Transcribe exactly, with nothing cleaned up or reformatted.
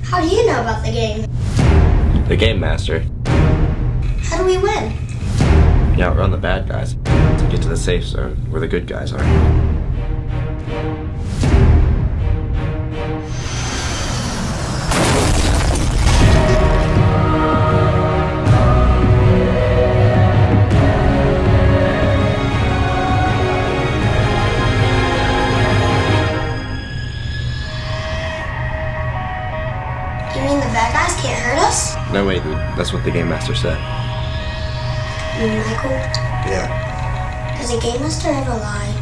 How do you know about the game? The game master. How do we win? You outrun the bad guys to get to the safe zone where the good guys are. You mean the bad guys can't hurt us? No, wait, that's what the game master said. You mean Michael? Yeah. Does a game master ever lie?